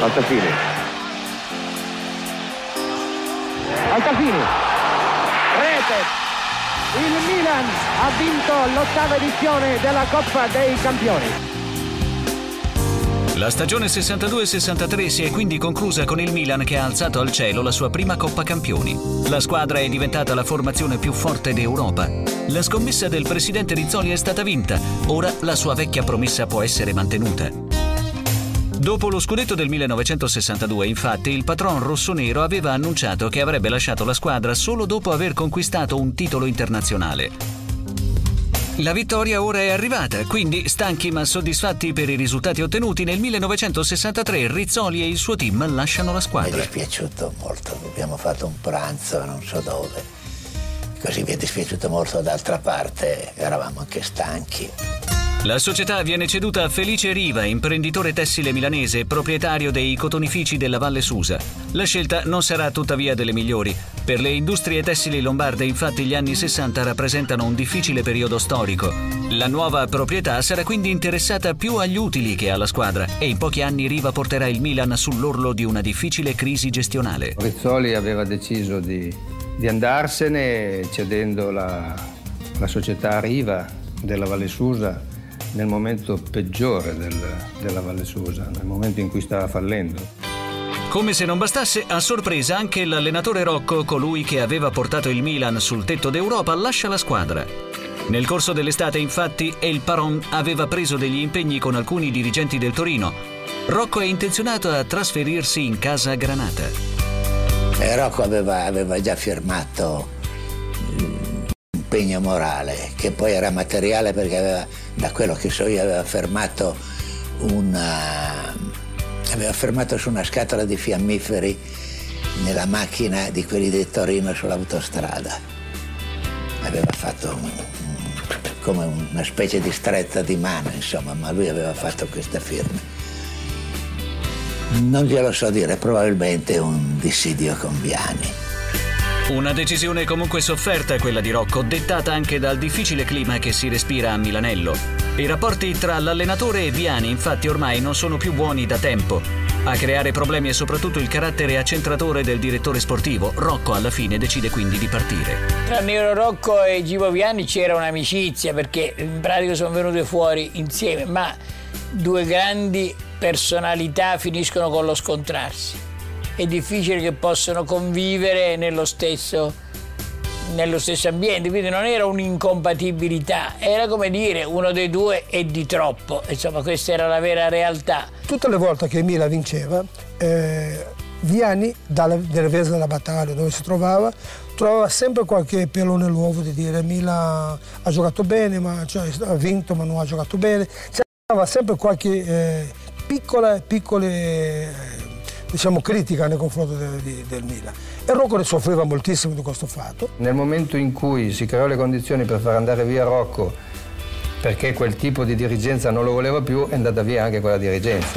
Altafini. Altafini. Rete. Il Milan ha vinto l'8ª edizione della Coppa dei Campioni. La stagione 62-63 si è quindi conclusa con il Milan che ha alzato al cielo la sua prima Coppa Campioni. La squadra è diventata la formazione più forte d'Europa. La scommessa del presidente Rizzoli è stata vinta. Ora la sua vecchia promessa può essere mantenuta. Dopo lo scudetto del 1962, infatti, il patron rossonero aveva annunciato che avrebbe lasciato la squadra solo dopo aver conquistato un titolo internazionale. La vittoria ora è arrivata, quindi, stanchi ma soddisfatti per i risultati ottenuti, nel 1963 Rizzoli e il suo team lasciano la squadra. Mi è dispiaciuto molto, abbiamo fatto un pranzo non so dove, così mi è dispiaciuto molto, d'altra parte eravamo anche stanchi. La società viene ceduta a Felice Riva, imprenditore tessile milanese, proprietario dei cotonifici della Valle Susa. La scelta non sarà tuttavia delle migliori. Per le industrie tessili lombarde, infatti, gli anni 60 rappresentano un difficile periodo storico. La nuova proprietà sarà quindi interessata più agli utili che alla squadra e in pochi anni Riva porterà il Milan sull'orlo di una difficile crisi gestionale. Rizzoli aveva deciso di andarsene cedendo la società Riva della Valle Susa nel momento peggiore della Valle Susa, nel momento in cui stava fallendo. Come se non bastasse, a sorpresa anche l'allenatore Rocco, colui che aveva portato il Milan sul tetto d'Europa, lascia la squadra. Nel corso dell'estate, infatti, El Paron aveva preso degli impegni con alcuni dirigenti del Torino. Rocco è intenzionato a trasferirsi in casa Granata. Rocco aveva già firmato impegno morale, che poi era materiale perché aveva, da quello che so io, aveva fermato su una scatola di fiammiferi nella macchina di quelli del Torino sull'autostrada. Aveva fatto come una specie di stretta di mano, insomma, ma lui aveva fatto questa firma. Non glielo so dire, probabilmente un dissidio con Viani. Una decisione comunque sofferta quella di Rocco, dettata anche dal difficile clima che si respira a Milanello. I rapporti tra l'allenatore e Viani, infatti, ormai non sono più buoni da tempo. A creare problemi è soprattutto il carattere accentratore del direttore sportivo. Rocco alla fine decide quindi di partire. Tra Nero Rocco e Givo Viani c'era un'amicizia, perché in pratica sono venute fuori insieme, ma due grandi personalità finiscono con lo scontrarsi. È difficile che possano convivere nello stesso ambiente, quindi non era un'incompatibilità, era come dire uno dei due è di troppo, insomma questa era la vera realtà. Tutte le volte che Milan vinceva, Viani, delle Vese della Battaglia dove si trovava sempre qualche pelo nell'uovo di dire Milan ha giocato bene, ha vinto ma non ha giocato bene, c'era sempre qualche piccole diciamo critica nei confronti del Milan. E Rocco ne soffriva moltissimo di questo fatto. Nel momento in cui si creò le condizioni per far andare via Rocco, perché quel tipo di dirigenza non lo voleva più, è andata via anche quella dirigenza.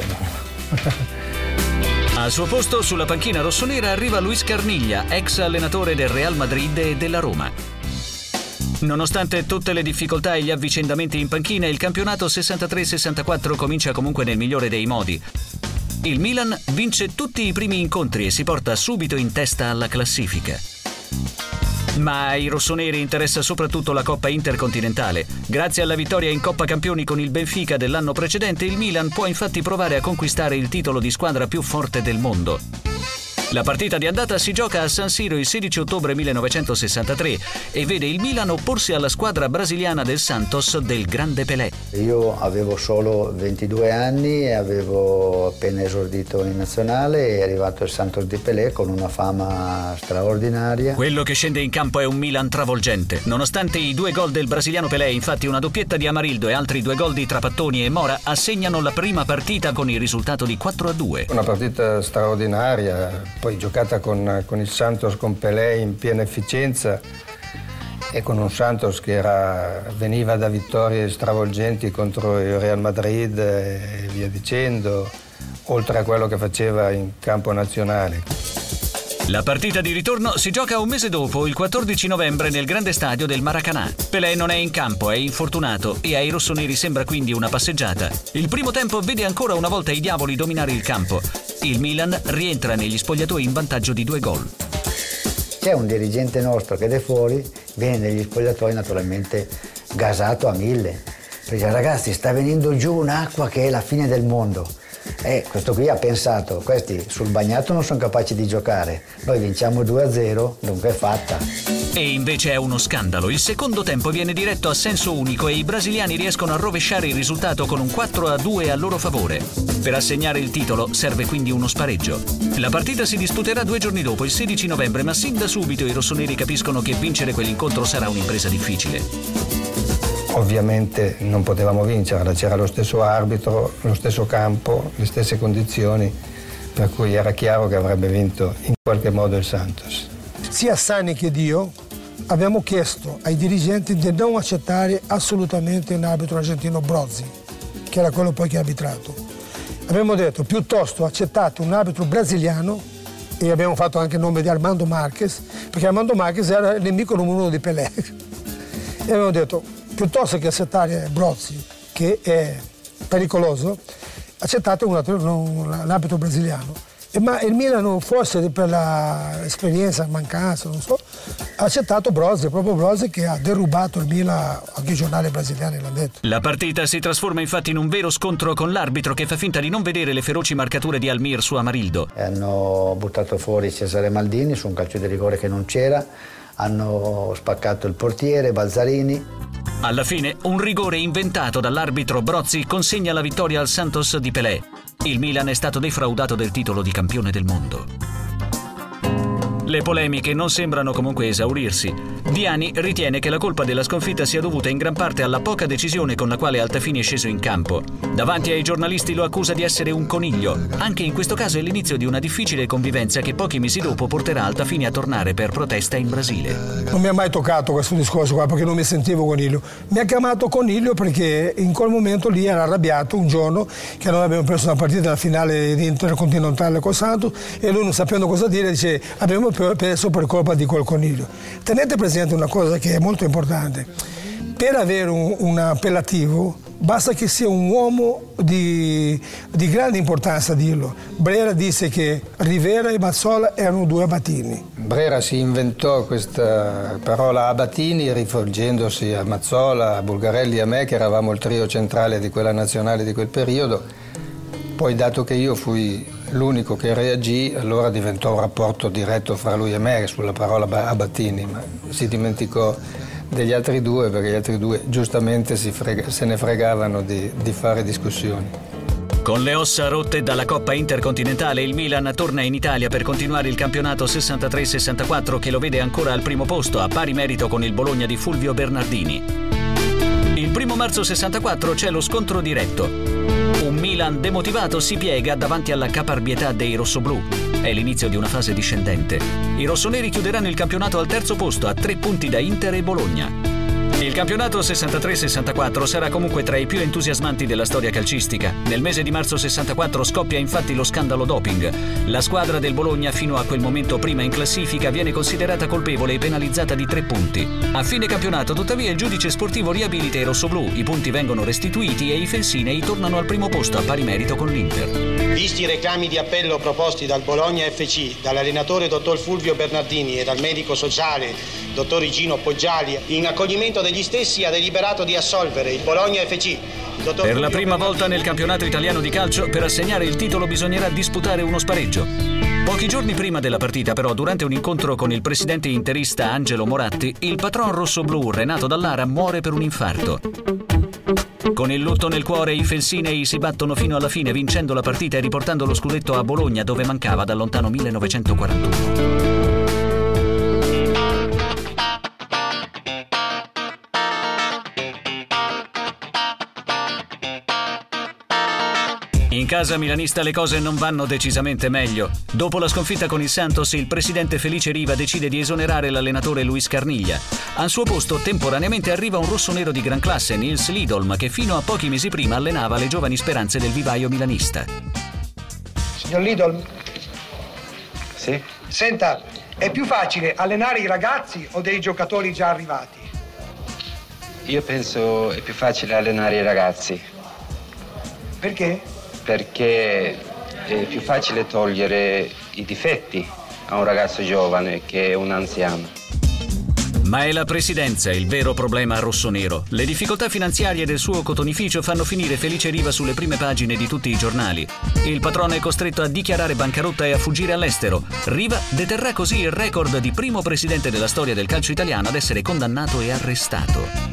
Al suo posto, sulla panchina rossonera, arriva Luis Carniglia, ex allenatore del Real Madrid e della Roma. Nonostante tutte le difficoltà e gli avvicendamenti in panchina, il campionato 63-64 comincia comunque nel migliore dei modi. Il Milan vince tutti i primi incontri e si porta subito in testa alla classifica. Ma ai rossoneri interessa soprattutto la Coppa Intercontinentale. Grazie alla vittoria in Coppa Campioni con il Benfica dell'anno precedente, il Milan può infatti provare a conquistare il titolo di squadra più forte del mondo. La partita di andata si gioca a San Siro il 16 ottobre 1963 e vede il Milan opporsi alla squadra brasiliana del Santos del grande Pelé. Io avevo solo 22 anni e avevo appena esordito in nazionale e è arrivato il Santos di Pelé con una fama straordinaria. Quello che scende in campo è un Milan travolgente. Nonostante i 2 gol del brasiliano Pelé, infatti una doppietta di Amarildo e altri 2 gol di Trapattoni e Mora assegnano la prima partita con il risultato di 4-2. Una partita straordinaria. Poi giocata con il Santos, con Pelé in piena efficienza e con un Santos che veniva da vittorie stravolgenti contro il Real Madrid e via dicendo, oltre a quello che faceva in campo nazionale. La partita di ritorno si gioca un mese dopo, il 14 novembre, nel grande stadio del Maracanã. Pelé non è in campo, è infortunato e ai rossoneri sembra quindi una passeggiata. Il primo tempo vede ancora una volta i diavoli dominare il campo. Il Milan rientra negli spogliatoi in vantaggio di 2 gol. C'è un dirigente nostro che è fuori, viene negli spogliatoi naturalmente gasato a 1000. Dice: ragazzi, sta venendo giù un'acqua che è la fine del mondo. Questo qui ha pensato, questi sul bagnato non sono capaci di giocare, noi vinciamo 2-0, dunque è fatta. E invece è uno scandalo. Il secondo tempo viene diretto a senso unico e i brasiliani riescono a rovesciare il risultato con un 4-2 a loro favore. Per assegnare il titolo serve quindi uno spareggio. La partita si disputerà 2 giorni dopo, il 16 novembre, ma sin da subito i rossoneri capiscono che vincere quell'incontro sarà un'impresa difficile. Ovviamente non potevamo vincere, c'era lo stesso arbitro, lo stesso campo, le stesse condizioni, per cui era chiaro che avrebbe vinto in qualche modo il Santos. Sia Sani che io abbiamo chiesto ai dirigenti di non accettare assolutamente un arbitro argentino, Brozzi, che era quello poi che ha arbitrato. Abbiamo detto piuttosto accettate un arbitro brasiliano, e abbiamo fatto anche il nome di Armando Marques, perché Armando Marques era il nemico numero 1 di Pelé. E abbiamo detto piuttosto che accettare Brozzi, che è pericoloso, accettate un arbitro brasiliano. Ma il Milan, forse per l'esperienza, mancanza, non so, ha accettato Brozzi, proprio Brozzi, che ha derubato il Milan, anche i giornali brasiliani l'hanno detto. La partita si trasforma infatti in un vero scontro con l'arbitro che fa finta di non vedere le feroci marcature di Almir su Amarildo. Hanno buttato fuori Cesare Maldini su un calcio di rigore che non c'era, hanno spaccato il portiere, Balzarini. Alla fine, un rigore inventato dall'arbitro Brozzi consegna la vittoria al Santos di Pelé. Il Milan è stato defraudato del titolo di campione del mondo. Le polemiche non sembrano comunque esaurirsi. Viani ritiene che la colpa della sconfitta sia dovuta in gran parte alla poca decisione con la quale Altafini è sceso in campo. Davanti ai giornalisti lo accusa di essere un coniglio. Anche in questo caso è l'inizio di una difficile convivenza che pochi mesi dopo porterà Altafini a tornare per protesta in Brasile. Non mi ha mai toccato questo discorso qua perché non mi sentivo coniglio. Mi ha chiamato coniglio perché in quel momento lì era arrabbiato un giorno che noi abbiamo perso una partita della finale di Intercontinentale con Santos e lui, non sapendo cosa dire, dice: abbiamo perso per colpa di quel coniglio. Tenete presente una cosa che è molto importante: per avere un appellativo basta che sia un uomo di grande importanza a dirlo. Brera disse che Rivera e Mazzola erano 2 abatini. Brera si inventò questa parola abatini rivolgendosi a Mazzola, a Bulgarelli e a me, che eravamo il trio centrale di quella nazionale di quel periodo. Poi, dato che io fui l'unico che reagì, allora diventò un rapporto diretto fra lui e me sulla parola abatini, ma si dimenticò degli altri 2 perché gli altri 2 giustamente se ne fregavano di fare discussioni. Con le ossa rotte dalla Coppa Intercontinentale, il Milan torna in Italia per continuare il campionato 63-64 che lo vede ancora al primo posto, a pari merito con il Bologna di Fulvio Bernardini. Il 1 marzo 64 c'è lo scontro diretto. Un Milan demotivato si piega davanti alla caparbietà dei rossoblù. È l'inizio di una fase discendente. I rossoneri chiuderanno il campionato al terzo posto, a 3 punti da Inter e Bologna. Il campionato 63-64 sarà comunque tra i più entusiasmanti della storia calcistica. Nel mese di marzo 64 scoppia infatti lo scandalo doping. La squadra del Bologna, fino a quel momento prima in classifica, viene considerata colpevole e penalizzata di 3 punti. A fine campionato, tuttavia, il giudice sportivo riabilita i rossoblù, i punti vengono restituiti e i felsinei tornano al primo posto a pari merito con l'Inter. Visti i reclami di appello proposti dal Bologna FC, dall'allenatore dottor Fulvio Bernardini e dal medico sociale dottor Gino Poggiali, in accoglimento degli stessi ha deliberato di assolvere il Bologna FC. Per la prima volta nel campionato italiano di calcio, per assegnare il titolo bisognerà disputare uno spareggio. Pochi giorni prima della partita, però, durante un incontro con il presidente interista Angelo Moratti, il patron rossoblù Renato Dallara muore per un infarto. Con il lutto nel cuore, i felsinei si battono fino alla fine, vincendo la partita e riportando lo scudetto a Bologna, dove mancava dal lontano 1941. In casa milanista le cose non vanno decisamente meglio. Dopo la sconfitta con il Santos, il presidente Felice Riva decide di esonerare l'allenatore Luis Carniglia. Al suo posto temporaneamente arriva un rossonero di gran classe, Nils Lidolm, che fino a pochi mesi prima allenava le giovani speranze del vivaio milanista. Signor Lidolm, Sì. Senta, è più facile allenare i ragazzi o dei giocatori già arrivati? Io penso è più facile allenare i ragazzi. Perché? Perché è più facile togliere i difetti a un ragazzo giovane che un anziano. Ma è la presidenza il vero problema rossonero. Le difficoltà finanziarie del suo cotonificio fanno finire Felice Riva sulle prime pagine di tutti i giornali. Il patrono è costretto a dichiarare bancarotta e a fuggire all'estero. Riva deterrà così il record di primo presidente della storia del calcio italiano ad essere condannato e arrestato.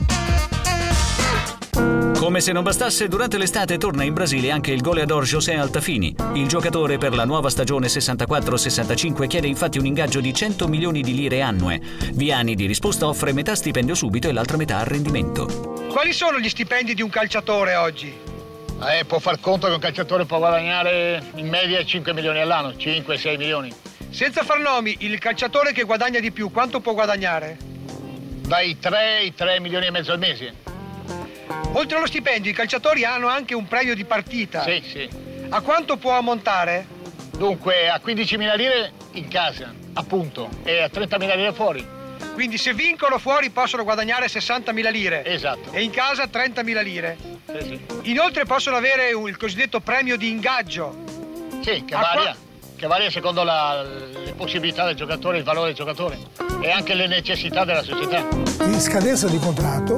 Come se non bastasse, durante l'estate torna in Brasile anche il goleador José Altafini. Il giocatore per la nuova stagione 64-65 chiede infatti un ingaggio di 100 milioni di lire annue. Viani di risposta offre metà stipendio subito e l'altra metà a rendimento. Quali sono gli stipendi di un calciatore oggi? Può far conto che un calciatore può guadagnare in media 5 milioni all'anno, 5-6 milioni. Senza far nomi, il calciatore che guadagna di più, quanto può guadagnare? Dai 3 ai 3 milioni e mezzo al mese. Oltre allo stipendio, i calciatori hanno anche un premio di partita. Sì, sì. A quanto può ammontare? Dunque, a 15.000 lire in casa, appunto, e a 30.000 lire fuori. Quindi se vincono fuori possono guadagnare 60.000 lire. Esatto. E in casa 30.000 lire. Sì, sì. Inoltre possono avere il cosiddetto premio di ingaggio. Sì, che varia secondo le possibilità del giocatore, il valore del giocatore e anche le necessità della società. In scadenza di contratto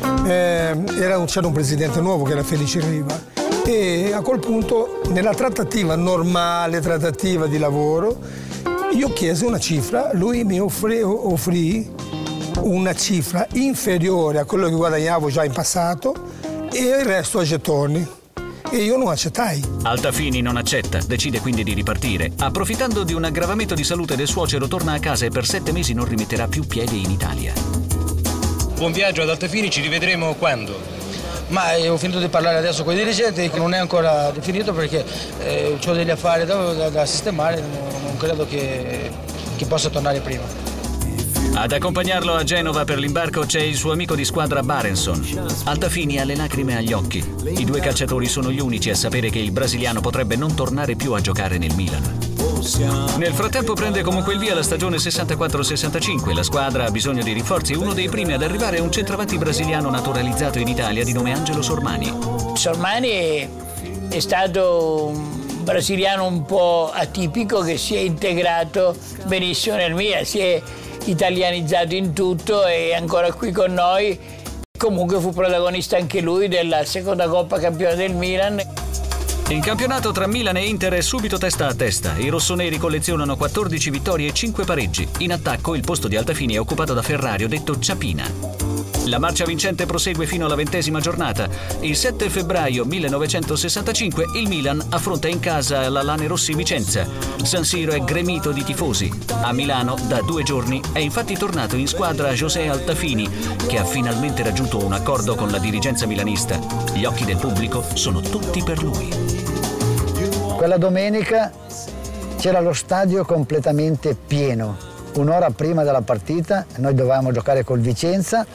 c'era un presidente nuovo che era Felice Riva e a quel punto nella normale trattativa di lavoro io chiesi una cifra, lui mi offrì una cifra inferiore a quello che guadagnavo già in passato e il resto a gettoni. E io non accettai. Altafini non accetta, decide quindi di ripartire. Approfittando di un aggravamento di salute del suocero, torna a casa e per 7 mesi non rimetterà più piede in Italia. Buon viaggio ad Altafini, ci rivedremo quando? Ma ho finito di parlare adesso con i dirigenti, non è ancora definito perché ho degli affari da sistemare, non credo che possa tornare prima. Ad accompagnarlo a Genova per l'imbarco c'è il suo amico di squadra Barenson. Altafini ha le lacrime agli occhi. I due calciatori sono gli unici a sapere che il brasiliano potrebbe non tornare più a giocare nel Milan. Nel frattempo prende comunque il via la stagione 64-65. La squadra ha bisogno di rinforzi. Uno dei primi ad arrivare è un centravanti brasiliano naturalizzato in Italia di nome Angelo Sormani. Sormani è stato un brasiliano un po' atipico che si è integrato benissimo nel Milan, si è italianizzato in tutto e è ancora qui con noi. Comunque fu protagonista anche lui della seconda Coppa Campione del Milan. In campionato tra Milan e Inter è subito testa a testa. I rossoneri collezionano 14 vittorie e 5 pareggi. In attacco il posto di Altafini è occupato da Ferrario, detto Ciapina. La marcia vincente prosegue fino alla 20ª giornata. Il 7 febbraio 1965 il Milan affronta in casa la Lanerossi Vicenza. San Siro è gremito di tifosi. A Milano da 2 giorni è infatti tornato in squadra José Altafini, che ha finalmente raggiunto un accordo con la dirigenza milanista. Gli occhi del pubblico sono tutti per lui. Quella domenica c'era lo stadio completamente pieno. Un'ora prima della partita noi dovevamo giocare col Vicenza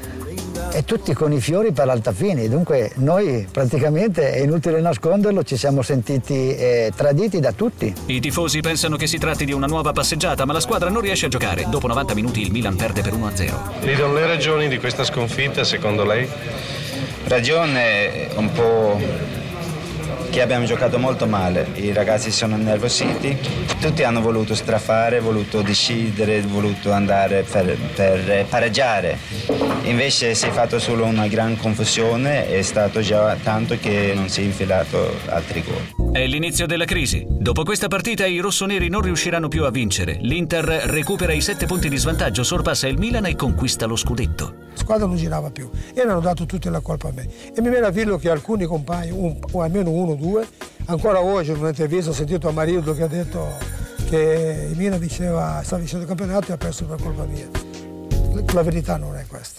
e tutti con i fiori per l'Altafini. Dunque noi praticamente, è inutile nasconderlo, ci siamo sentiti traditi da tutti. I tifosi pensano che si tratti di una nuova passeggiata, ma la squadra non riesce a giocare. Dopo 90 minuti il Milan perde per 1-0. Lidon, le ragioni di questa sconfitta secondo lei? Ragione un po' che abbiamo giocato molto male, i ragazzi sono nervositi, tutti hanno voluto strafare, voluto decidere, voluto andare per pareggiare. Invece si è fatto solo una gran confusione, è stato già tanto che non si è infilato altri gol. È l'inizio della crisi. Dopo questa partita i rossoneri non riusciranno più a vincere. L'Inter recupera i 7 punti di svantaggio, sorpassa il Milan e conquista lo scudetto. La squadra non girava più e mi hanno dato tutti la colpa a me. E mi meraviglio che alcuni compagni, o almeno 1 o 2, ancora oggi in un'intervista ho sentito Amarildo che ha detto che il Milan stava vincendo il campionato e ha perso per colpa mia. La verità non è questa.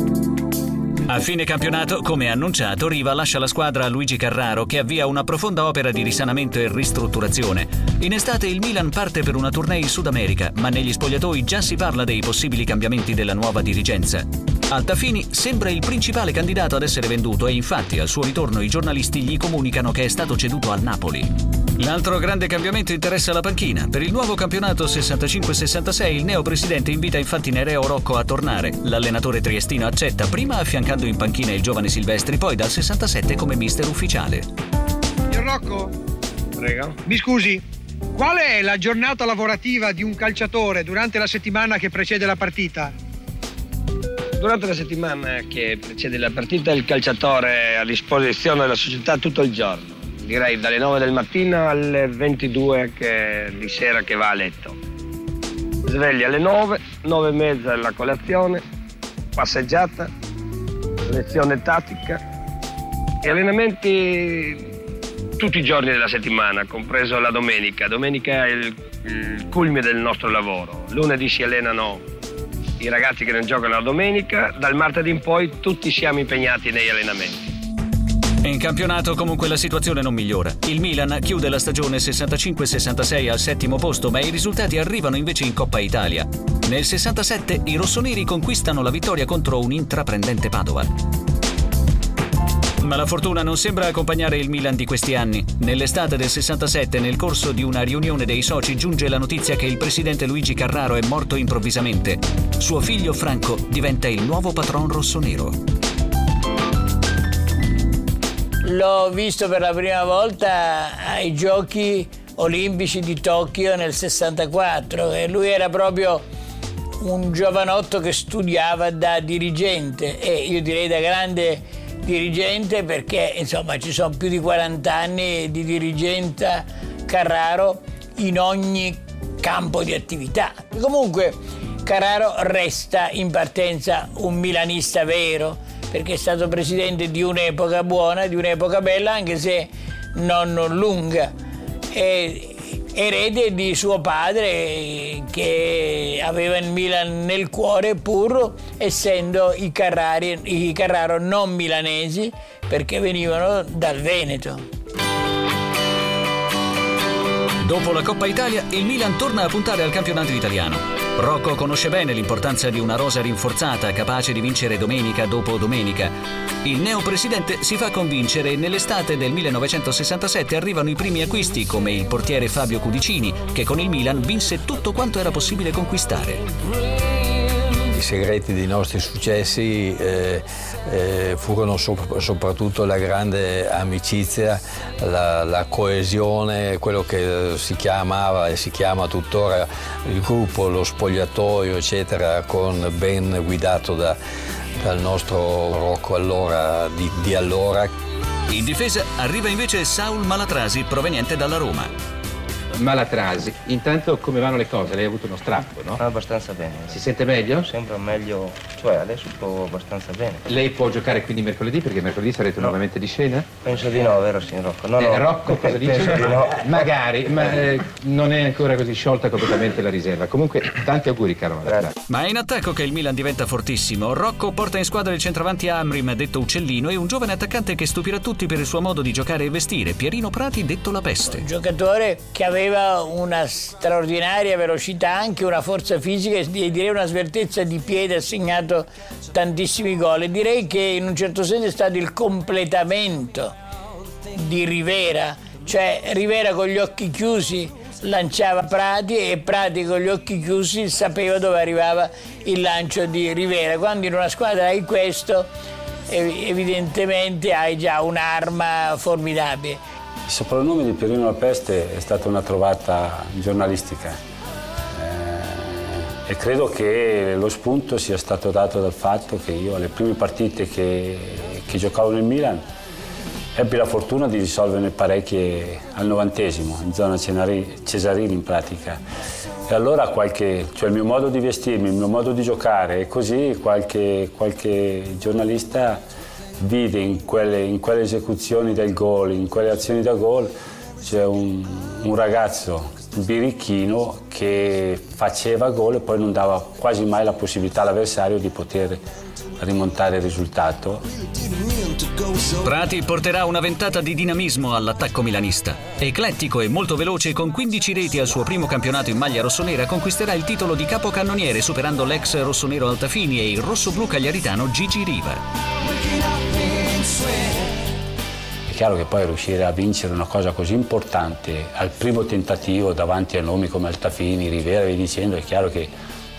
A fine campionato, come annunciato, Riva lascia la squadra a Luigi Carraro, che avvia una profonda opera di risanamento e ristrutturazione. In estate il Milan parte per una tournée in Sud America, ma negli spogliatoi già si parla dei possibili cambiamenti della nuova dirigenza. Altafini sembra il principale candidato ad essere venduto e infatti al suo ritorno i giornalisti gli comunicano che è stato ceduto al Napoli. L'altro grande cambiamento interessa la panchina. Per il nuovo campionato 65-66 il neopresidente invita infatti Nereo Rocco a tornare. L'allenatore triestino accetta, prima affiancando in panchina il giovane Silvestri, poi dal 67 come mister ufficiale. Signor Rocco? Prego. Mi scusi, qual è la giornata lavorativa di un calciatore durante la settimana che precede la partita? Durante la settimana che precede la partita il calciatore è a disposizione della società tutto il giorno. Direi dalle 9 del mattino alle 22 di sera che va a letto. Sveglia alle 9, 9 e mezza la colazione, passeggiata, lezione tattica e allenamenti tutti i giorni della settimana, compreso la domenica. Domenica è il culmine del nostro lavoro. Lunedì si allenano i ragazzi che non giocano la domenica, dal martedì in poi tutti siamo impegnati negli allenamenti. In campionato comunque la situazione non migliora. Il Milan chiude la stagione 65-66 al 7° posto, ma i risultati arrivano invece in Coppa Italia. Nel 67 i rossoneri conquistano la vittoria contro un intraprendente Padova. Ma la fortuna non sembra accompagnare il Milan di questi anni. Nell'estate del 67, nel corso di una riunione dei soci, giunge la notizia che il presidente Luigi Carraro è morto improvvisamente. Suo figlio Franco diventa il nuovo patron rossonero. L'ho visto per la prima volta ai Giochi Olimpici di Tokyo nel 64 e lui era proprio un giovanotto che studiava da dirigente e io direi da grande dirigente perché insomma ci sono più di 40 anni di dirigenza Carraro in ogni campo di attività. Comunque Carraro resta in partenza un milanista vero, perché è stato presidente di un'epoca buona, di un'epoca bella, anche se non lunga. È erede di suo padre che aveva il Milan nel cuore, pur essendo i Carraro non milanesi, perché venivano dal Veneto. Dopo la Coppa Italia, il Milan torna a puntare al campionato italiano. Rocco conosce bene l'importanza di una rosa rinforzata, capace di vincere domenica dopo domenica. Il neopresidente si fa convincere e nell'estate del 1967 arrivano i primi acquisti, come il portiere Fabio Cudicini, che con il Milan vinse tutto quanto era possibile conquistare. I segreti dei nostri successi furono soprattutto la grande amicizia, la coesione, quello che si chiamava e si chiama tuttora il gruppo, lo spogliatoio, eccetera, ben guidato dal nostro Rocco di allora. In difesa arriva invece Saul Malatrasi, proveniente dalla Roma. Malatrasi, intanto come vanno le cose? Lei ha avuto uno strappo, no? Abbastanza bene. Si sente meglio? Sembra meglio, cioè adesso sto abbastanza bene. Lei può giocare quindi mercoledì, perché mercoledì sarete nuovamente di scena? Penso di no, vero signor Rocco? No, Rocco cosa dice? Penso di no. Magari, ma non è ancora così sciolta completamente la riserva. Comunque, tanti auguri, caro Malatrasi. Ma è in attacco che il Milan diventa fortissimo. Rocco porta in squadra il centravanti Amrim, detto Uccellino, e un giovane attaccante che stupirà tutti per il suo modo di giocare e vestire, Pierino Prati, detto La Peste. Un giocatore che aveva una straordinaria velocità, anche una forza fisica e direi una sveltezza di piede, ha segnato tantissimi gol e direi che in un certo senso è stato il completamento di Rivera, cioè Rivera con gli occhi chiusi lanciava Prati e Prati con gli occhi chiusi sapeva dove arrivava il lancio di Rivera. Quando in una squadra hai questo evidentemente hai già un'arma formidabile. Il soprannome di Pierino La Peste è stata una trovata giornalistica e credo che lo spunto sia stato dato dal fatto che io alle prime partite che giocavo nel Milan ebbi la fortuna di risolverne parecchie al 90esimo, in zona Cesarini in pratica. E allora il mio modo di vestirmi, il mio modo di giocare e così qualche giornalista vide in quelle esecuzioni del gol, in quelle azioni da gol, c'è un ragazzo birichino che faceva gol e poi non dava quasi mai la possibilità all'avversario di poter rimontare il risultato. Prati porterà una ventata di dinamismo all'attacco milanista. Eclettico e molto veloce, con 15 reti al suo primo campionato in maglia rossonera, conquisterà il titolo di capocannoniere superando l'ex rossonero Altafini e il rossoblu cagliaritano Gigi Riva. chiaro che poi riuscire a vincere una cosa così importante al primo tentativo davanti a nomi come Altafini, Rivera, vi dicendo, è chiaro che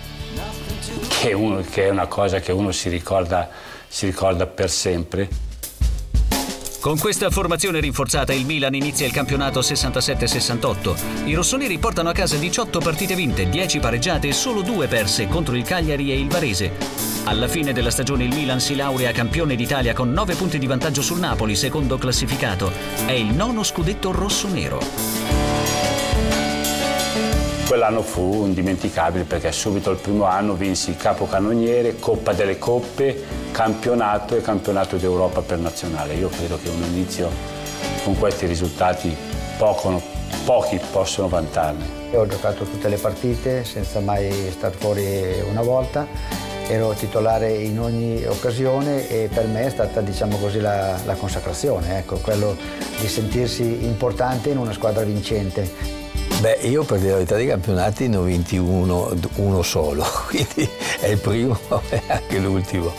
è una cosa che uno si ricorda per sempre. Con questa formazione rinforzata il Milan inizia il campionato 67-68. I rossoneri portano a casa 18 partite vinte, 10 pareggiate e solo 2 perse contro il Cagliari e il Varese. Alla fine della stagione il Milan si laurea campione d'Italia con 9 punti di vantaggio sul Napoli, secondo classificato. È il 9° scudetto rossonero. Quell'anno fu indimenticabile perché subito il primo anno vinsi capocannoniere, Coppa delle Coppe, campionato e campionato d'Europa per nazionale. Io credo che un inizio con questi risultati pochi possono vantarne. Io ho giocato tutte le partite senza mai star fuori una volta, ero titolare in ogni occasione e per me è stata, diciamo così, la consacrazione, ecco, quello di sentirsi importante in una squadra vincente. Beh, io per dire la verità dei campionati ne ho vinti uno solo, quindi è il primo e anche l'ultimo.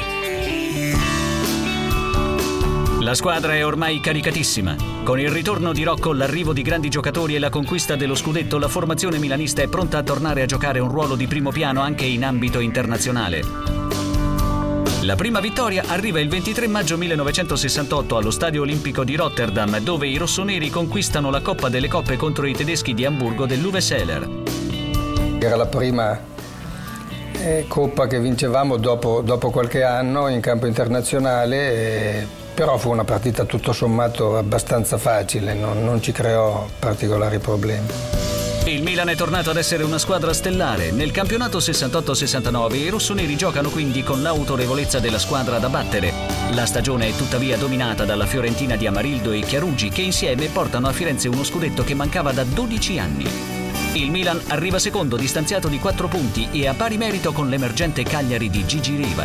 La squadra è ormai caricatissima. Con il ritorno di Rocco, l'arrivo di grandi giocatori e la conquista dello scudetto, la formazione milanista è pronta a tornare a giocare un ruolo di primo piano anche in ambito internazionale. La prima vittoria arriva il 23 maggio 1968 allo Stadio Olimpico di Rotterdam, dove i rossoneri conquistano la Coppa delle Coppe contro i tedeschi di Amburgo dell'Uwe Seeler. Era la prima Coppa che vincevamo dopo qualche anno in campo internazionale, però fu una partita tutto sommato abbastanza facile, non ci creò particolari problemi. Il Milan è tornato ad essere una squadra stellare. Nel campionato 68-69 i rossoneri giocano quindi con l'autorevolezza della squadra da battere. La stagione è tuttavia dominata dalla Fiorentina di Amarildo e Chiaruggi, che insieme portano a Firenze uno scudetto che mancava da 12 anni. Il Milan arriva secondo, distanziato di 4 punti e a pari merito con l'emergente Cagliari di Gigi Riva.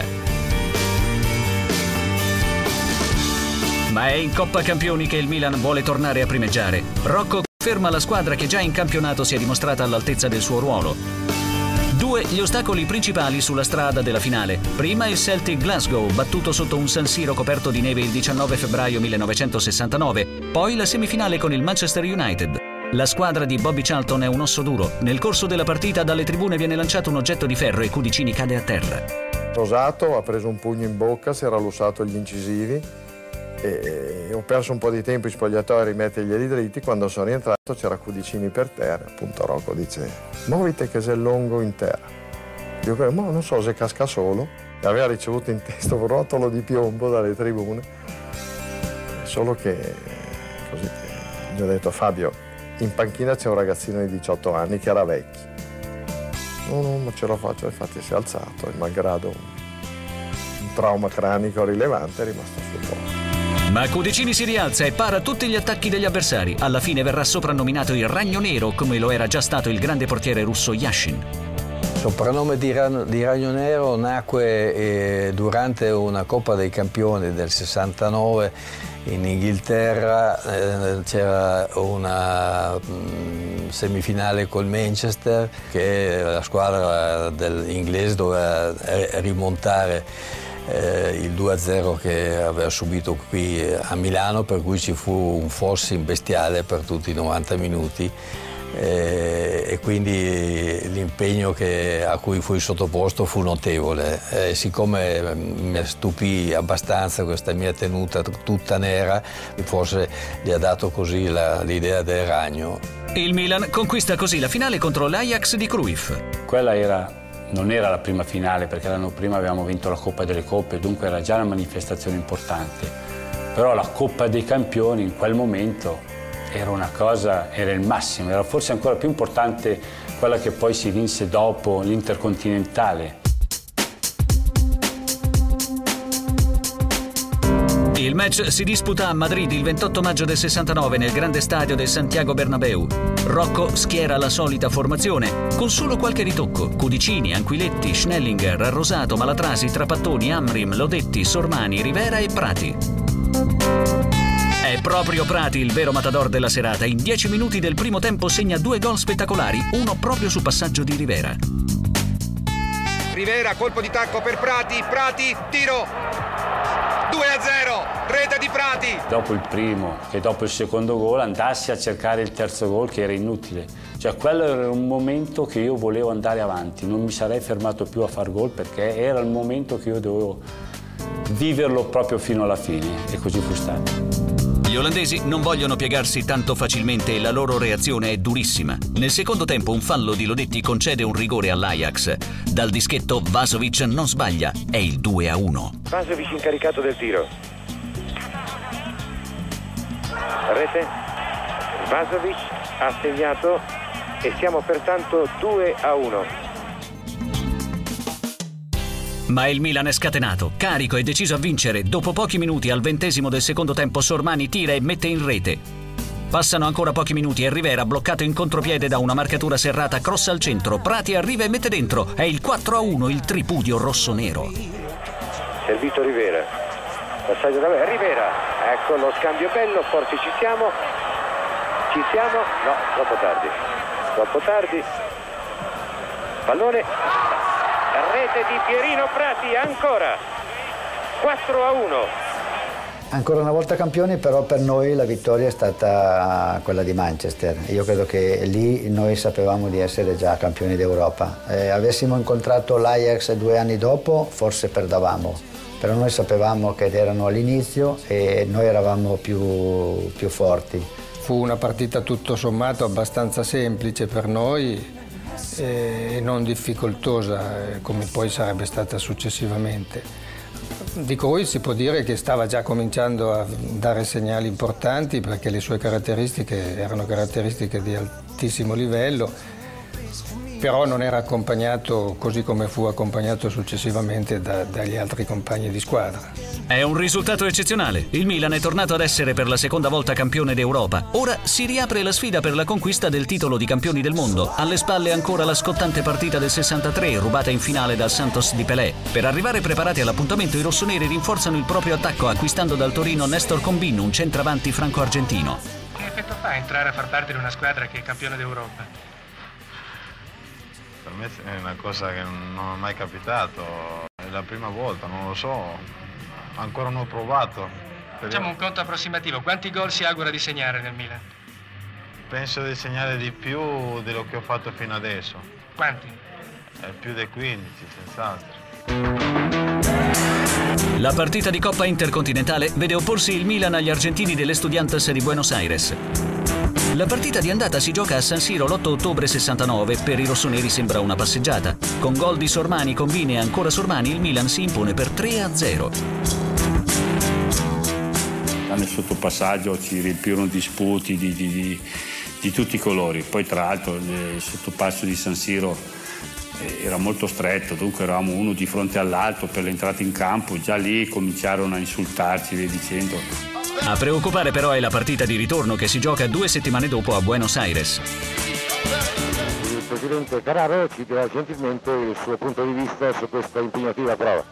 Ma è in Coppa Campioni che il Milan vuole tornare a primeggiare. Rocco ferma la squadra che già in campionato si è dimostrata all'altezza del suo ruolo. 2 gli ostacoli principali sulla strada della finale. Prima il Celtic Glasgow, battuto sotto un San Siro coperto di neve il 19 febbraio 1969. Poi la semifinale con il Manchester United. La squadra di Bobby Charlton è un osso duro. Nel corso della partita dalle tribune viene lanciato un oggetto di ferro e Cudicini cade a terra. Rosato ha preso un pugno in bocca, si era lussato gli incisivi. E ho perso un po' di tempo in spogliatoio a rimetterglieli dritti. Quando sono rientrato c'era Cudicini per terra. Appunto Rocco dice: muovite che sei lungo in terra. Io credo, ma non so se casca solo. E aveva ricevuto in testa un rotolo di piombo dalle tribune. Solo che così gli ho detto: Fabio, in panchina c'è un ragazzino di 18 anni che era vecchio. No, ma ce la faccio. Infatti si è alzato e malgrado un trauma cranico rilevante è rimasto sul posto. Ma Cudicini si rialza e para tutti gli attacchi degli avversari. Alla fine verrà soprannominato il Ragno Nero, come lo era già stato il grande portiere russo Yashin. Il soprannome di Ragno Nero nacque durante una Coppa dei Campioni del 69 in Inghilterra. C'era una semifinale col Manchester, che la squadra inglese doveva rimontare il 2-0 che aveva subito qui a Milano, per cui ci fu un forcing bestiale per tutti i 90 minuti e quindi l'impegno a cui fui sottoposto fu notevole. Siccome mi stupì abbastanza questa mia tenuta tutta nera, forse gli ha dato così l'idea del ragno. Il Milan conquista così la finale contro l'Ajax di Cruyff. Quella non era la prima finale, perché l'anno prima avevamo vinto la Coppa delle Coppe, dunque era già una manifestazione importante. Però la Coppa dei Campioni in quel momento era il massimo, era forse ancora più importante quella che poi si vinse dopo, l'Intercontinentale. Il match si disputa a Madrid il 28 maggio del 69 nel grande stadio del Santiago Bernabéu. Rocco schiera la solita formazione, con solo qualche ritocco. Cudicini, Anquiletti, Schnellinger, Rosato, Malatrasi, Trapattoni, Amrim, Lodetti, Sormani, Rivera e Prati. È proprio Prati il vero matador della serata. In 10 minuti del primo tempo segna 2 gol spettacolari, uno proprio su passaggio di Rivera. Rivera, colpo di tacco per Prati, tiro! 2-0, rete di Prati. Dopo il primo e dopo il secondo gol andassi a cercare il terzo gol, che era inutile. Cioè quello era un momento che io volevo andare avanti, non mi sarei fermato più a far gol perché era il momento che io dovevo viverlo proprio fino alla fine, e così fu stato. Gli olandesi non vogliono piegarsi tanto facilmente e la loro reazione è durissima. Nel secondo tempo un fallo di Lodetti concede un rigore all'Ajax. Dal dischetto Vasovic non sbaglia, è il 2-1. Vasovic incaricato del tiro. Rete. Vasovic ha segnato e siamo pertanto 2-1. Ma il Milan è scatenato, carico e deciso a vincere. Dopo pochi minuti, al 20° del secondo tempo, Sormani tira e mette in rete. Passano ancora pochi minuti e Rivera, bloccato in contropiede da una marcatura serrata, crossa al centro. Prati arriva e mette dentro. È il 4-1, il tripudio rossonero. Servito Rivera. Passaggio da Rivera. Ecco lo scambio bello, forse ci siamo. Ci siamo? No, troppo tardi. Troppo tardi. Pallone. Rete di Pierino Prati, ancora 4-1. Ancora una volta campioni, però per noi la vittoria è stata quella di Manchester. Io credo che lì noi sapevamo di essere già campioni d'Europa. Avessimo incontrato l'Ajax 2 anni dopo, forse perdavamo, però noi sapevamo che erano all'inizio e noi eravamo più forti. Fu una partita tutto sommato abbastanza semplice per noi e non difficoltosa come poi sarebbe stata successivamente. Di Cruyff si può dire che stava già cominciando a dare segnali importanti perché le sue caratteristiche erano caratteristiche di altissimo livello, però non era accompagnato così come fu accompagnato successivamente dagli altri compagni di squadra. È un risultato eccezionale. Il Milan è tornato ad essere per la seconda volta campione d'Europa. Ora si riapre la sfida per la conquista del titolo di campioni del mondo. Alle spalle ancora la scottante partita del 63, rubata in finale dal Santos di Pelé. Per arrivare preparati all'appuntamento, i rossoneri rinforzano il proprio attacco acquistando dal Torino Néstor Combin, un centravanti franco-argentino. Che effetto fa entrare a far parte di una squadra che è campione d'Europa? Per me è una cosa che non è mai capitato, è la prima volta, non lo so, ancora non ho provato. Facciamo un conto approssimativo, quanti gol si augura di segnare nel Milan? Penso di segnare di più di quello che ho fatto fino adesso. Quanti? Più di 15, senz'altro. La partita di Coppa Intercontinentale vede opporsi il Milan agli argentini dell'Estudiantes di Buenos Aires. La partita di andata si gioca a San Siro l'8 ottobre 69, per i rossoneri sembra una passeggiata. Con gol di Sormani, Combin e ancora Sormani, il Milan si impone per 3-0. Nel sottopassaggio ci riempirono disputi di tutti i colori, poi tra l'altro il sottopasso di San Siro era molto stretto, dunque eravamo uno di fronte all'altro per l'entrata in campo, già lì cominciarono a insultarci via dicendo. A preoccupare però è la partita di ritorno che si gioca 2 settimane dopo a Buenos Aires. Il presidente Carraro ci dirà gentilmente il suo punto di vista su questa impegnativa prova.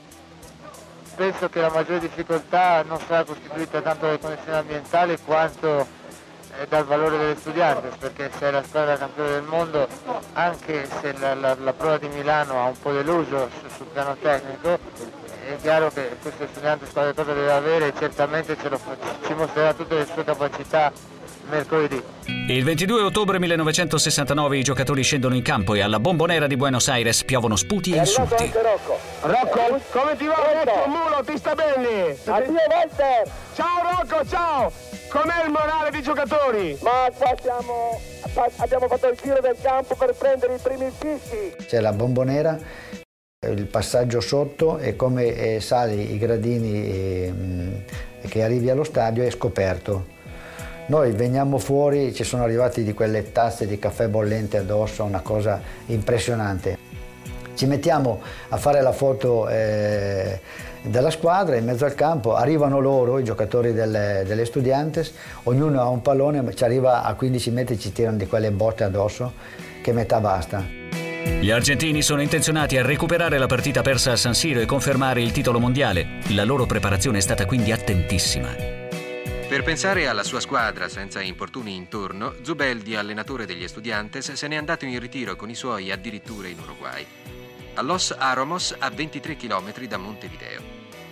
Penso che la maggiore difficoltà non sarà costituita tanto dalle condizioni ambientali quanto dal valore delle Estudiantes, perché se è la squadra campione del mondo, anche se la prova di Milano ha un po' deluso sul piano tecnico, è chiaro che questo Estudiantes qualche cosa deve avere e certamente ci mostrerà tutte le sue capacità mercoledì. Il 22 ottobre 1969 i giocatori scendono in campo e alla Bombonera di Buenos Aires piovono sputi e insulti. Rocco, come ti va? Ecco, Mulo, ti sta bene? Addio Walter! Ciao Rocco, ciao! Com'è il morale dei giocatori? Ma qua abbiamo fatto il giro del campo per prendere i primi fischi. C'è la Bombonera, il passaggio sotto e come sali i gradini che arrivi allo stadio è scoperto. Noi veniamo fuori, ci sono arrivati di quelle tazze di caffè bollente addosso, una cosa impressionante. Ci mettiamo a fare la foto della squadra in mezzo al campo, arrivano loro, i giocatori delle Estudiantes, ognuno ha un pallone, ci arriva a 15 metri, ci tirano di quelle botte addosso che metà basta. Gli argentini sono intenzionati a recuperare la partita persa a San Siro e confermare il titolo mondiale. La loro preparazione è stata quindi attentissima. Per pensare alla sua squadra senza importuni intorno, Zubeldi, allenatore degli Estudiantes, se n'è andato in ritiro con i suoi addirittura in Uruguay. A Los Aromos, a 23 km da Montevideo.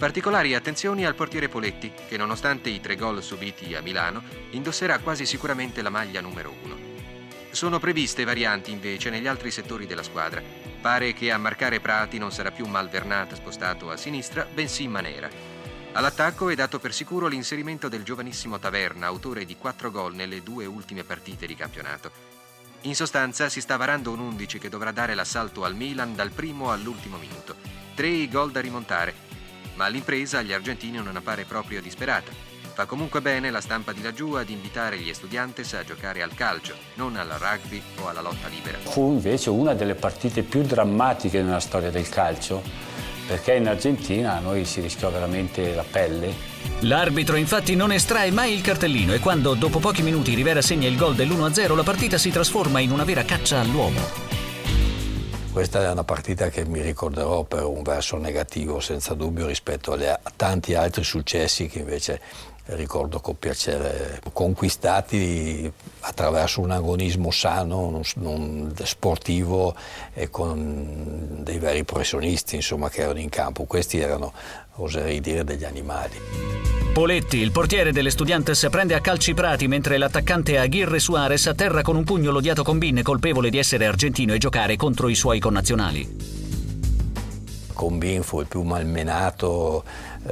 Particolari attenzioni al portiere Poletti, che nonostante i 3 gol subiti a Milano, indosserà quasi sicuramente la maglia numero 1. Sono previste varianti invece negli altri settori della squadra. Pare che a marcare Prati non sarà più Malvernat spostato a sinistra, bensì Manera. All'attacco è dato per sicuro l'inserimento del giovanissimo Taverna, autore di 4 gol nelle 2 ultime partite di campionato. In sostanza si sta varando un 11 che dovrà dare l'assalto al Milan dal primo all'ultimo minuto. 3 i gol da rimontare. Ma l'impresa agli argentini non appare proprio disperata. Fa comunque bene la stampa di laggiù ad invitare gli Estudiantes a giocare al calcio, non al rugby o alla lotta libera. Fu invece una delle partite più drammatiche nella storia del calcio, perché in Argentina a noi si rischiò veramente la pelle. L'arbitro infatti non estrae mai il cartellino e quando dopo pochi minuti Rivera segna il gol dell'1-0 la partita si trasforma in una vera caccia all'uomo. Questa è una partita che mi ricorderò per un verso negativo, senza dubbio, rispetto a tanti altri successi che invece ricordo con piacere, conquistati attraverso un agonismo sano, non sportivo e con dei veri professionisti, insomma, che erano in campo. Questi erano, oserei dire, degli animali. Poletti, il portiere delle Estudiantes, prende a calci Prati mentre l'attaccante Aguirre Suarez atterra con un pugno l'odiato Combin, colpevole di essere argentino e giocare contro i suoi connazionali. Combin fu il più malmenato,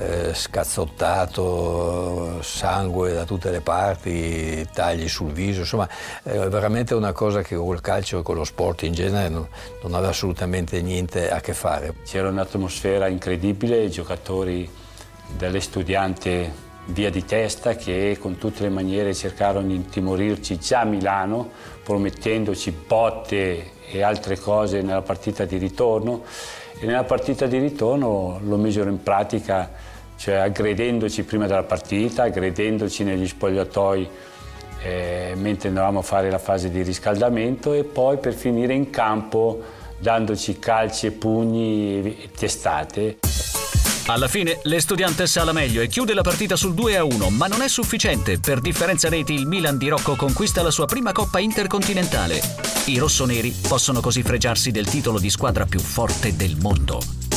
scazzottato, sangue da tutte le parti, tagli sul viso, insomma è veramente una cosa che col calcio e con lo sport in genere non aveva assolutamente niente a che fare. C'era un'atmosfera incredibile, i giocatori dell'Estudiante via di testa che con tutte le maniere cercarono di intimorirci già a Milano, promettendoci botte e altre cose nella partita di ritorno, e nella partita di ritorno lo misero in pratica, cioè aggredendoci prima della partita, aggredendoci negli spogliatoi mentre andavamo a fare la fase di riscaldamento e poi per finire in campo dandoci calci e pugni e testate. Alla fine l'Estudiantes ha la meglio e chiude la partita sul 2-1, ma non è sufficiente. Per differenza reti il Milan di Rocco conquista la sua prima Coppa Intercontinentale. I rossoneri possono così fregiarsi del titolo di squadra più forte del mondo.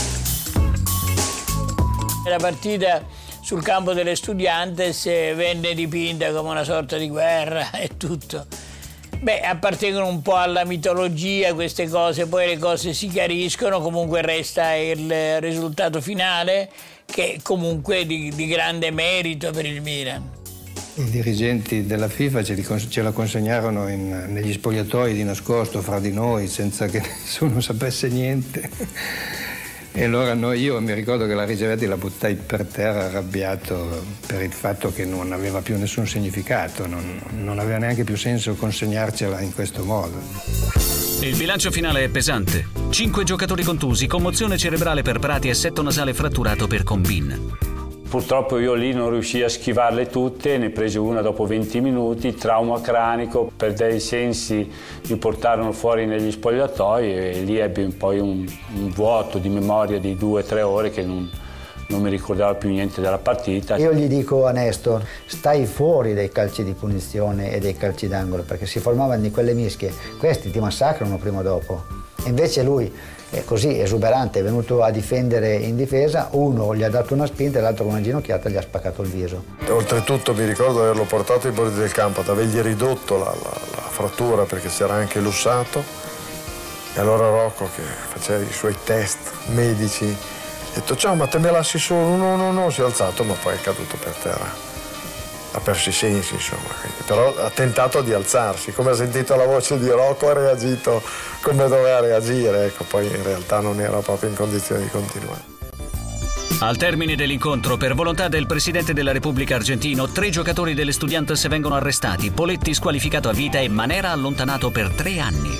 La partita sul campo delle Estudiantes venne dipinta come una sorta di guerra e tutto. Beh, appartengono un po' alla mitologia queste cose, poi le cose si chiariscono, comunque resta il risultato finale che comunque di grande merito per il Milan. I dirigenti della FIFA ce la consegnarono negli spogliatoi di nascosto fra di noi senza che nessuno sapesse niente. E allora io mi ricordo che la ricevetti, la buttai per terra arrabbiato per il fatto che non aveva più nessun significato, non aveva neanche più senso consegnarcela in questo modo. Il bilancio finale è pesante. 5 giocatori contusi, commozione cerebrale per Prati e setto nasale fratturato per Combin. Purtroppo io lì non riuscii a schivarle tutte, ne presi una dopo 20 minuti, trauma cranico, perdei i sensi, mi portarono fuori negli spogliatoi e lì ebbi poi un vuoto di memoria di 2-3 ore che non mi ricordavo più niente della partita. Io gli dico a Nestor, stai fuori dai calci di punizione e dai calci d'angolo perché si formavano di quelle mischie, questi ti massacrano prima o dopo. E invece lui è così esuberante, è venuto a difendere in difesa, uno gli ha dato una spinta e l'altro con una ginocchiata gli ha spaccato il viso. Oltretutto mi ricordo di averlo portato ai bordi del campo, ad avergli ridotto la frattura perché si era anche lussato e allora Rocco che faceva i suoi test medici ha detto ciao ma te me lasci solo, no, si è alzato ma poi è caduto per terra. Ha perso i sensi, insomma, però ha tentato di alzarsi, come ha sentito la voce di Rocco ha reagito come doveva reagire, ecco, poi in realtà non era proprio in condizione di continuare. Al termine dell'incontro, per volontà del presidente della Repubblica argentino, 3 giocatori delle Estudiantes vengono arrestati, Poletti squalificato a vita e Manera allontanato per 3 anni.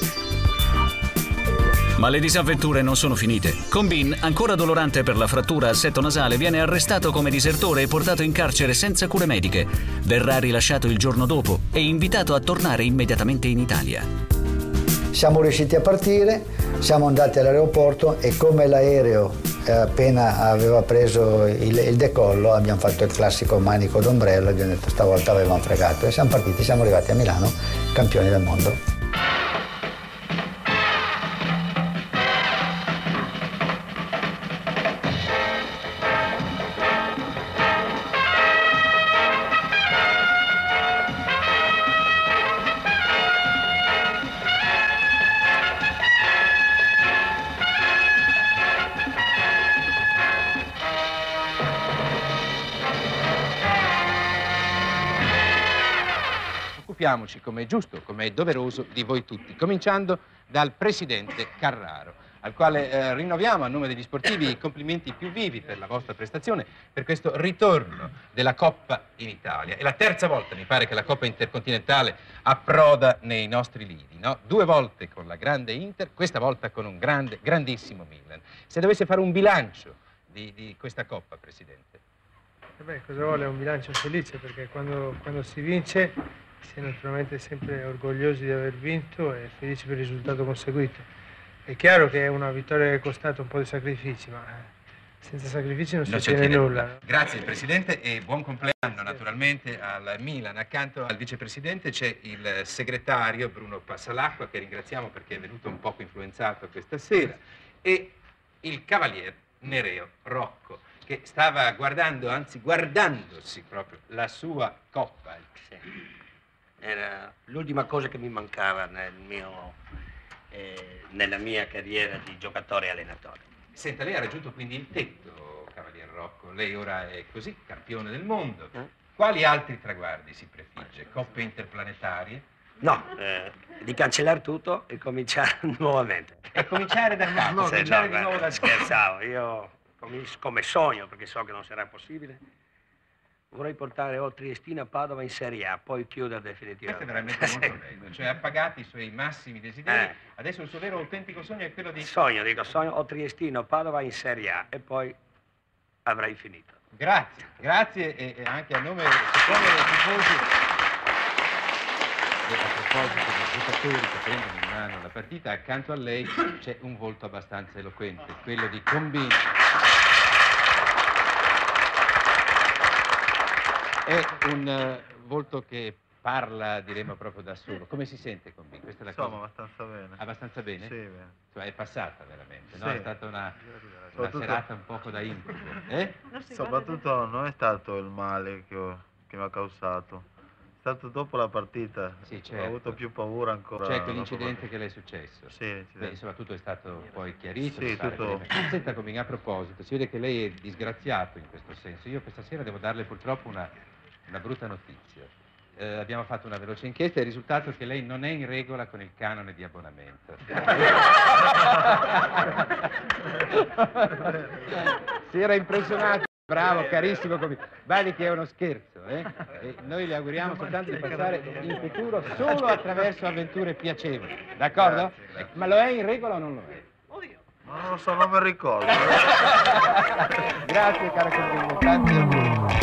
Ma le disavventure non sono finite. Combin, ancora dolorante per la frattura al setto nasale, viene arrestato come disertore e portato in carcere senza cure mediche. Verrà rilasciato il giorno dopo e invitato a tornare immediatamente in Italia. Siamo riusciti a partire, siamo andati all'aeroporto e come l'aereo appena aveva preso il decollo abbiamo fatto il classico manico d'ombrello e abbiamo detto stavolta avevamo fregato e siamo partiti, siamo arrivati a Milano campioni del mondo. occupiamoci, come è giusto, come è doveroso, di voi tutti, cominciando dal presidente Carraro, al quale rinnoviamo a nome degli sportivi i complimenti più vivi per la vostra prestazione, per questo ritorno della Coppa in Italia. È la terza volta, mi pare, che la Coppa Intercontinentale approda nei nostri lidi, no? 2 volte con la grande Inter, questa volta con un grandissimo Milan. Se dovesse fare un bilancio di questa Coppa, Presidente. Cosa vuole? Un bilancio felice, perché quando si vince si è naturalmente sempre orgogliosi di aver vinto e felici per il risultato conseguito. È chiaro che è una vittoria che è costata un po' di sacrifici, ma senza sacrifici non si ottiene nulla. Grazie Presidente e buon compleanno naturalmente al Milan. Accanto al Vicepresidente c'è il segretario Bruno Passalacqua, che ringraziamo perché è venuto un poco influenzato questa sera, e il Cavalier Nereo Rocco, che stava guardando, anzi guardandosi proprio la sua Coppa. Sì. Era l'ultima cosa che mi mancava nella mia carriera di giocatore e allenatore. Senta, lei ha raggiunto quindi il tetto, Cavalier Rocco. Lei ora è così, campione del mondo. Quali altri traguardi si prefigge? Coppe interplanetarie? No, di cancellare tutto e cominciare nuovamente. E cominciare da capo? No, cominciare di nuovo da scherzavo. Io, come sogno, perché so che non sarà possibile, vorrei portare o Triestino a Padova in Serie A, poi chiudere definitivamente. Questo è veramente molto bello, cioè ha pagato i suoi massimi desideri, adesso il suo vero autentico sogno è quello di... Sogno o Triestino a Padova in Serie A e poi avrei finito. Grazie e anche a nome dei tifosi. E a proposito dei giocatori che prendono in mano la partita, accanto a lei c'è un volto abbastanza eloquente, quello di Combini. È un volto che parla, diremo, proprio da solo. Come si sente Combini? Questa è la cosa. Abbastanza bene. Abbastanza bene? Sì, bene. Cioè è passata veramente, no? Sì. È stata una serata un poco da incubo. Soprattutto non è stato il male che mi ha causato. È stato dopo la partita. Sì, certo. Ho avuto più paura ancora. Cioè quell'incidente che le è successo. Sì, beh, insomma, tutto è stato poi chiarito. Sì, tutto. Senta Combini, a proposito, si vede che lei è disgraziato in questo senso. Io questa sera devo darle purtroppo una brutta notizia. Abbiamo fatto una veloce inchiesta e il risultato è che lei non è in regola con il canone di abbonamento. Si era impressionato. Bravo, carissimo Combini. Guardi che è uno scherzo, eh? E noi le auguriamo soltanto di passare in futuro solo attraverso avventure piacevoli. D'accordo? Ma lo è in regola o non lo è? Ma non lo so, non mi ricordo. Grazie, caro Combini. Tanti auguri.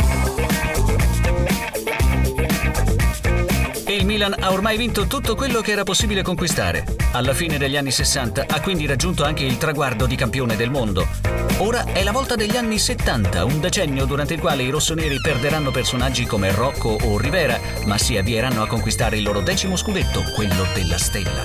E il Milan ha ormai vinto tutto quello che era possibile conquistare. Alla fine degli anni 60 ha quindi raggiunto anche il traguardo di campione del mondo. Ora è la volta degli anni 70, un decennio durante il quale i rossoneri perderanno personaggi come Rocco o Rivera, ma si avvieranno a conquistare il loro 10° scudetto, quello della Stella.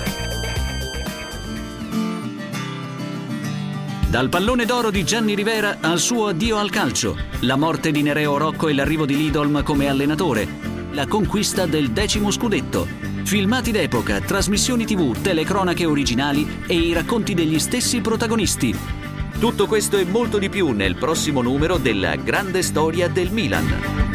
Dal pallone d'oro di Gianni Rivera al suo addio al calcio, la morte di Nereo Rocco e l'arrivo di Lidolm come allenatore, la conquista del 10° scudetto, filmati d'epoca, trasmissioni TV, telecronache originali e i racconti degli stessi protagonisti. Tutto questo e molto di più nel prossimo numero della Grande Storia del Milan.